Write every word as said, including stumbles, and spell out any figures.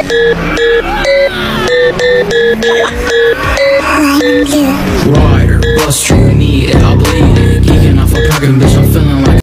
Rider, bust you need it, I'll bleed it. Geeking off a parking bitch, I'm feeling